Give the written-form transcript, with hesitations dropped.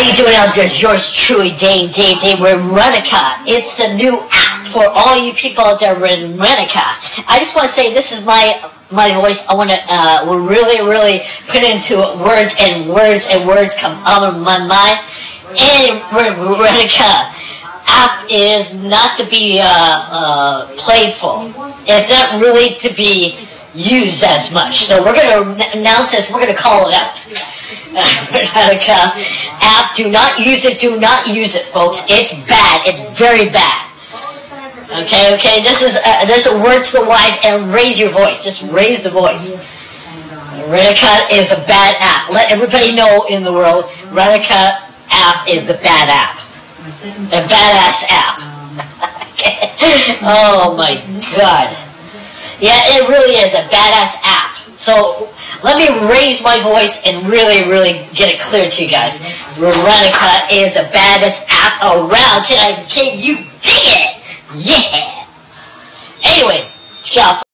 you doing out there? It's yours truly, Dave Renica. It's the new app for all you people out there in Renica. I just want to say this is my voice. I want to really put into words come out of my mind. And Renica app is not to be playful. It's not really to be used as much. So we're going to announce this. We're going to call it out. Renica app, do not use it, folks. It's bad. It's very bad. Okay. This is a word to the wise, and raise your voice. Just raise the voice. Renica is a bad app. Let everybody know in the world, Renica app is a bad app. A badass app. Okay. Oh my God. Yeah, it really is a badass app. So let me raise my voice and really get it clear to you guys. Renica is the baddest app around. Can you dig it? Yeah. Anyway, ciao.